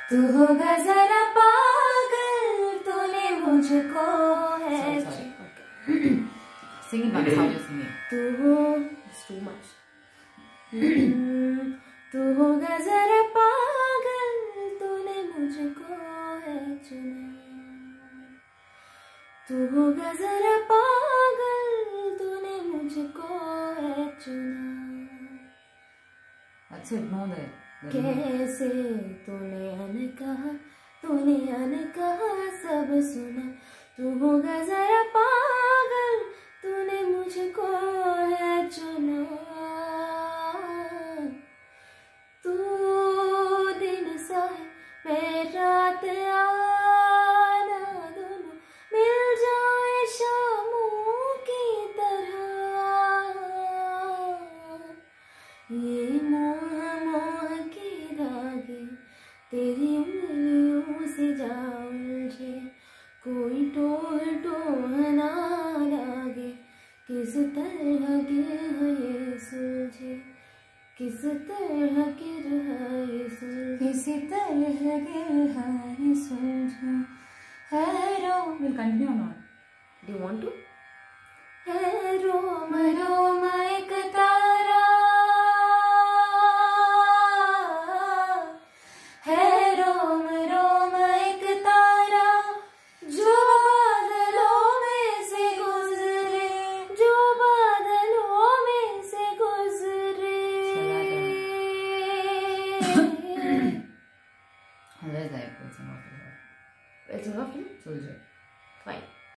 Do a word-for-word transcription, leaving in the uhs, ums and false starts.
तू होगा जरा पागल तूने मुझको है Singing but how you sing it? तू हो It's too much. तू होगा जरा पागल तूने मुझको है चुना तू होगा जरा पागल तूने मुझको है चुना That's it, no that. कैसे तूने अनकहा तूने अनकहा सब सुना तू होगा जरा पागल तूने मुझको है चुना तू दिन सा है मैं रात आना दोनों मिल जाए शामों की तरह ये मोह मोह की धागे तेरी उंगलियों से जा उलझे कोई टोह टोह ना लागे किस तरह गिर है ये सुलझे किस तरह गिर है ये सुलझे किसी तरह गिर है ये सुलझे है रोम. We'll continue or not? Do you want to? है रोम रोम एक